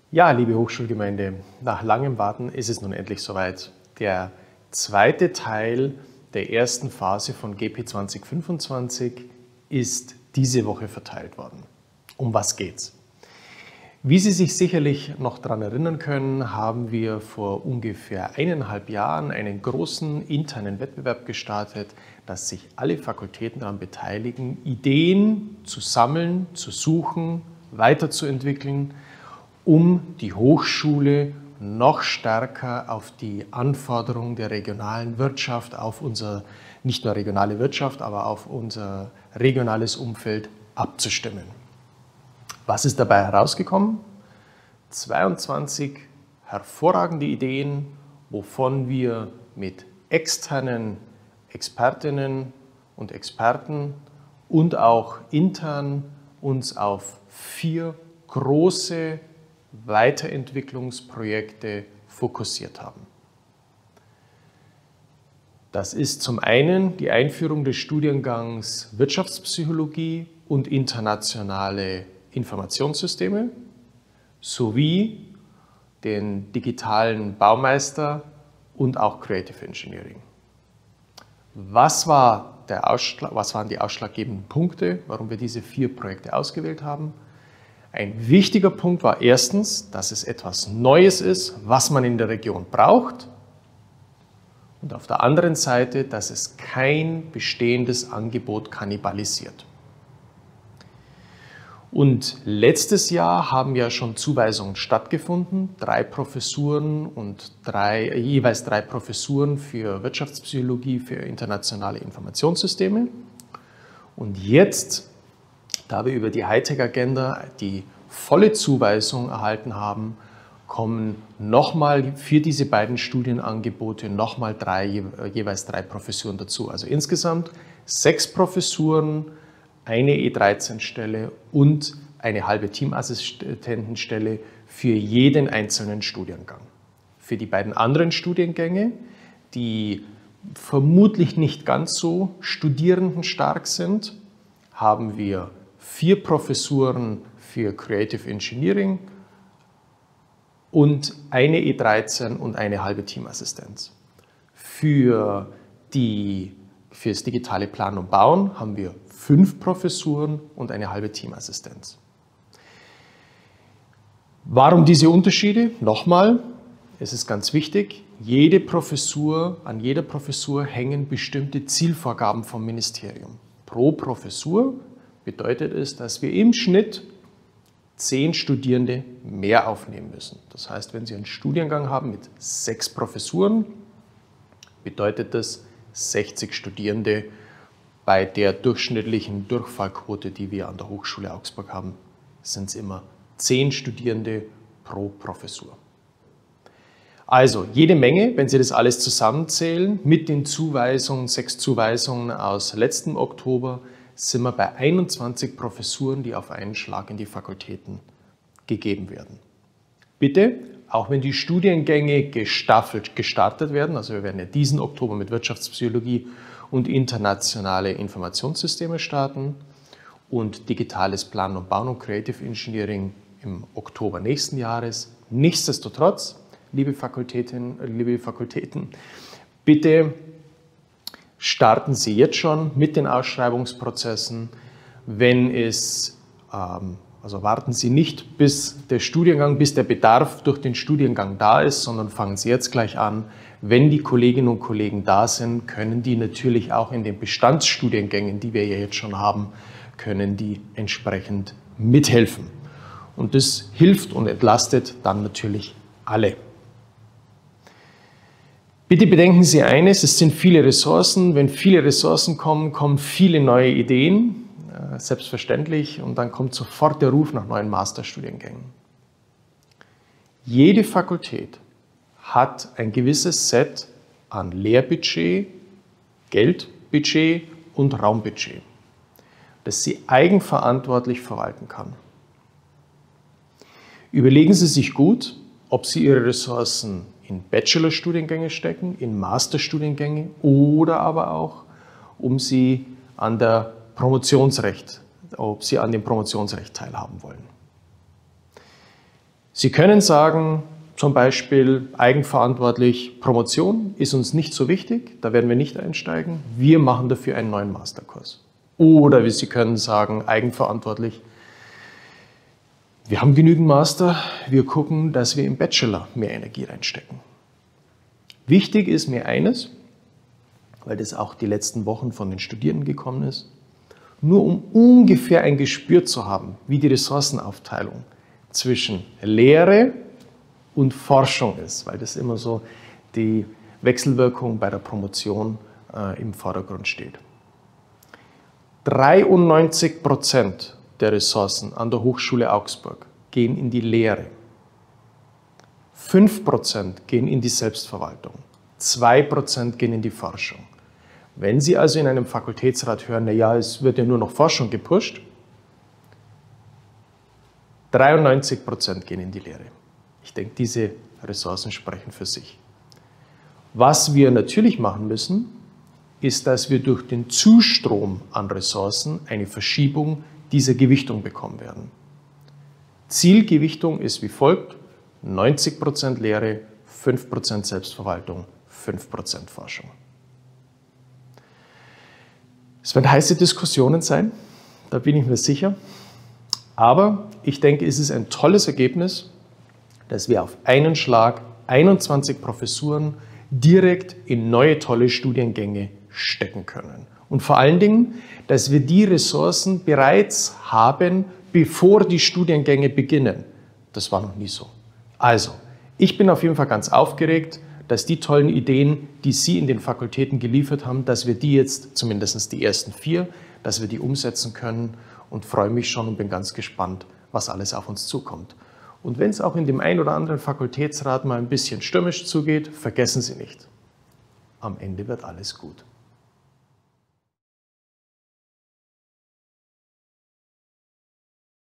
Ja, liebe Hochschulgemeinde, nach langem Warten ist es nun endlich soweit. Der zweite Teil der ersten Phase von GP 2025 ist diese Woche verteilt worden. Um was geht's? Wie Sie sich sicherlich noch daran erinnern können, haben wir vor ungefähr 1,5 Jahren einen großen internen Wettbewerb gestartet, dass sich alle Fakultäten daran beteiligen, Ideen zu sammeln, zu suchen, weiterzuentwickeln, um die Hochschule noch stärker auf die Anforderungen der regionalen Wirtschaft, auf unser, nicht nur regionale Wirtschaft, aber auf unser regionales Umfeld abzustimmen. Was ist dabei herausgekommen? 22 hervorragende Ideen, wovon wir mit externen Expertinnen und Experten und auch intern uns auf 4 große Weiterentwicklungsprojekte fokussiert haben. Das ist zum einen die Einführung des Studiengangs Wirtschaftspsychologie und internationale Informationssysteme sowie den digitalen Baumeister und auch Creative Engineering. Was waren die ausschlaggebenden Punkte, warum wir diese 4 Projekte ausgewählt haben? Ein wichtiger Punkt war erstens, dass es etwas Neues ist, was man in der Region braucht. Und auf der anderen Seite, dass es kein bestehendes Angebot kannibalisiert. Und letztes Jahr haben ja schon Zuweisungen stattgefunden, 3 Professuren und jeweils 3 Professuren für Wirtschaftspsychologie, für internationale Informationssysteme. Und jetzt, da wir über die Hightech-Agenda die volle Zuweisung erhalten haben, kommen nochmal für diese beiden Studienangebote nochmal jeweils 3 Professuren dazu. Also insgesamt 6 Professuren, eine E13-Stelle und eine halbe Teamassistentenstelle für jeden einzelnen Studiengang. Für die beiden anderen Studiengänge, die vermutlich nicht ganz so studierendenstark sind, haben wir 4 Professuren für Creative Engineering und eine E13 und eine halbe Teamassistenz. Für das digitale Planen und Bauen haben wir 5 Professuren und eine halbe Teamassistenz. Warum diese Unterschiede? Nochmal, es ist ganz wichtig, an jeder Professur hängen bestimmte Zielvorgaben vom Ministerium. Pro Professur bedeutet es, dass wir im Schnitt 10 Studierende mehr aufnehmen müssen. Das heißt, wenn Sie einen Studiengang haben mit 6 Professuren, bedeutet das 60 Studierende. Bei der durchschnittlichen Durchfallquote, die wir an der Hochschule Augsburg haben, sind es immer 10 Studierende pro Professur. Also jede Menge, wenn Sie das alles zusammenzählen, mit den 6 Zuweisungen aus letztem Oktober, sind wir bei 21 Professuren, die auf einen Schlag in die Fakultäten gegeben werden. Bitte, auch wenn die Studiengänge gestaffelt gestartet werden, also wir werden ja diesen Oktober mit Wirtschaftspsychologie und internationale Informationssysteme starten und digitales Planen und Bauen und Creative Engineering im Oktober nächsten Jahres. Nichtsdestotrotz, liebe Fakultäten, bitte starten Sie jetzt schon mit den Ausschreibungsprozessen. Also warten Sie nicht bis der Bedarf durch den Studiengang da ist, sondern fangen Sie jetzt gleich an. Wenn die Kolleginnen und Kollegen da sind, können die natürlich auch in den Bestandsstudiengängen, die wir ja jetzt schon haben, können die entsprechend mithelfen. Und das hilft und entlastet dann natürlich alle. Bitte bedenken Sie eines, es sind viele Ressourcen. Wenn viele Ressourcen kommen, kommen viele neue Ideen, selbstverständlich, und dann kommt sofort der Ruf nach neuen Masterstudiengängen. Jede Fakultät hat ein gewisses Set an Lehrbudget, Geldbudget und Raumbudget, das sie eigenverantwortlich verwalten kann. Überlegen Sie sich gut, ob Sie Ihre Ressourcen in Bachelorstudiengänge stecken, in Masterstudiengänge oder aber auch, ob Sie an dem Promotionsrecht teilhaben wollen. Sie können sagen, zum Beispiel eigenverantwortlich, Promotion ist uns nicht so wichtig, da werden wir nicht einsteigen, wir machen dafür einen neuen Masterkurs. Oder Sie können sagen, eigenverantwortlich, wir haben genügend Master, wir gucken, dass wir im Bachelor mehr Energie reinstecken. Wichtig ist mir eines, weil das auch die letzten Wochen von den Studierenden gekommen ist, nur um ungefähr ein Gespür zu haben, wie die Ressourcenaufteilung zwischen Lehre und Forschung ist, weil das immer so die Wechselwirkung bei der Promotion im Vordergrund steht. 93% der Ressourcen an der Hochschule Augsburg gehen in die Lehre. 5% gehen in die Selbstverwaltung. 2% gehen in die Forschung. Wenn Sie also in einem Fakultätsrat hören, naja, es wird ja nur noch Forschung gepusht, 93% gehen in die Lehre. Ich denke, diese Ressourcen sprechen für sich. Was wir natürlich machen müssen, ist, dass wir durch den Zustrom an Ressourcen eine Verschiebung dieser Gewichtung bekommen werden. Zielgewichtung ist wie folgt: 90% Lehre, 5% Selbstverwaltung, 5% Forschung. Es werden heiße Diskussionen sein, da bin ich mir sicher. Aber ich denke, es ist ein tolles Ergebnis, dass wir auf einen Schlag 21 Professuren direkt in neue tolle Studiengänge stecken können. Und vor allen Dingen, dass wir die Ressourcen bereits haben, bevor die Studiengänge beginnen. Das war noch nie so. Also, ich bin auf jeden Fall ganz aufgeregt, dass die tollen Ideen, die Sie in den Fakultäten geliefert haben, dass wir die jetzt, zumindest die ersten 4, dass wir die umsetzen können, und freue mich schon und bin ganz gespannt, was alles auf uns zukommt. Und wenn es auch in dem einen oder anderen Fakultätsrat mal ein bisschen stürmisch zugeht, vergessen Sie nicht, am Ende wird alles gut.